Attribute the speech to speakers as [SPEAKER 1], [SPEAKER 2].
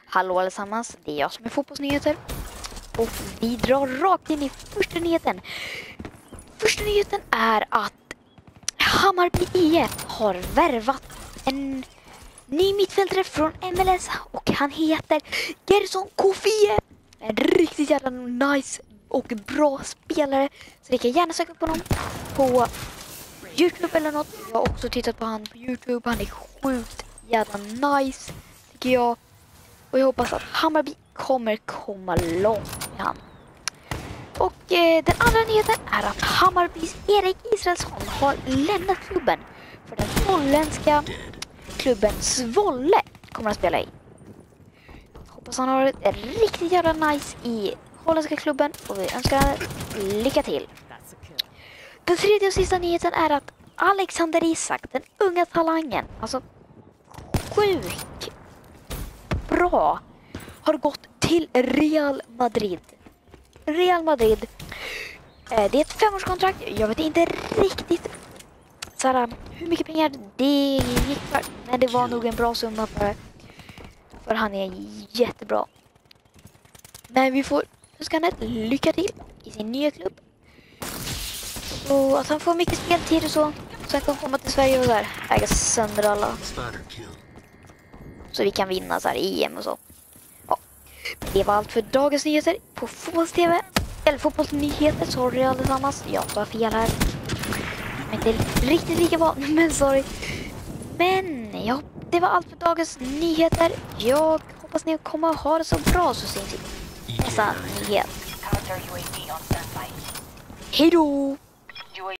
[SPEAKER 1] Hallå allesammans, det är jag som är fotbollsnyheter. Och vi drar rakt in i första nyheten. Första nyheten är att Hammarby IF har värvat en ny mittfältare från MLS. Och han heter Gerson Kofie. En riktigt jävla nice och bra spelare. Så ni kan gärna söka på honom på YouTube eller något. Jag har också tittat på han på YouTube. Han är sjukt jävla nice tycker jag. Och jag hoppas att Hammarby kommer komma långt med han. Och den andra nyheten är att Hammarbys Erik Israelsson har lämnat klubben. För den holländska klubben Zwolle kommer att spela i. Hoppas han har det riktigt jävla nice i holländska klubben. Och vi önskar lycka till. Den tredje och sista nyheten är att Alexander Isak, den unga talangen, alltså sjukt bra, har gått till Real Madrid. Real Madrid. Det är ett 5-årskontrakt. Jag vet inte riktigt såhär, hur mycket pengar det gick för. Men det var nog en bra summa för han är jättebra. Men vi får önska honom lycka till i sin nya klubb. Och att han får mycket speltid och så. Sen kan komma till Sverige och där äga sönder alla. Så vi kan vinna så här EM och så. Ja. Det var allt för dagens nyheter på Fotbolls-TV. Eller Fotbollsnyheter, sorry allesammans. Jag var fel här. Men inte riktigt lika bra, men sorry. Men ja, det var allt för dagens nyheter. Jag hoppas ni kommer att ha det så bra, så syns vi nästa nyhet. Hej då!